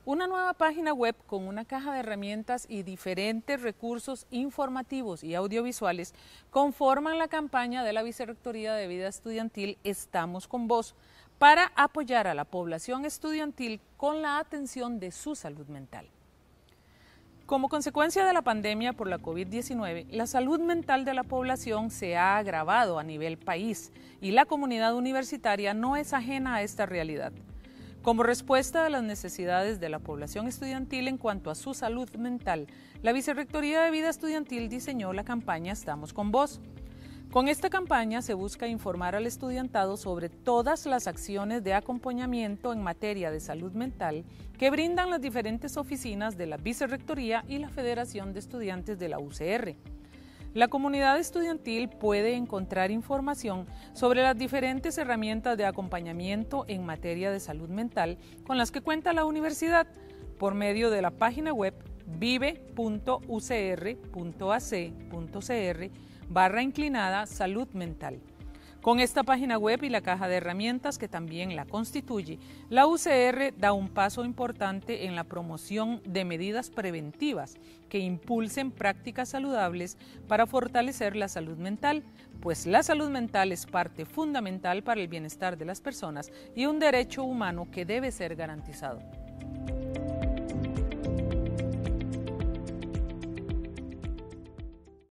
Una nueva página web con una caja de herramientas y diferentes recursos informativos y audiovisuales conforman la campaña de la Vicerrectoría de Vida Estudiantil Estamos con Vos para apoyar a la población estudiantil con la atención de su salud mental. Como consecuencia de la pandemia por la COVID-19, la salud mental de la población se ha agravado a nivel país y la comunidad universitaria no es ajena a esta realidad. Como respuesta a las necesidades de la población estudiantil en cuanto a su salud mental, la Vicerrectoría de Vida Estudiantil diseñó la campaña Estamos con Vos. Con esta campaña se busca informar al estudiantado sobre todas las acciones de acompañamiento en materia de salud mental que brindan las diferentes oficinas de la Vicerrectoría y la Federación de Estudiantes de la UCR. La comunidad estudiantil puede encontrar información sobre las diferentes herramientas de acompañamiento en materia de salud mental con las que cuenta la universidad por medio de la página web vive.ucr.ac.cr/salud mental. Con esta página web y la caja de herramientas que también la constituye, la UCR da un paso importante en la promoción de medidas preventivas que impulsen prácticas saludables para fortalecer la salud mental, pues la salud mental es parte fundamental para el bienestar de las personas y un derecho humano que debe ser garantizado.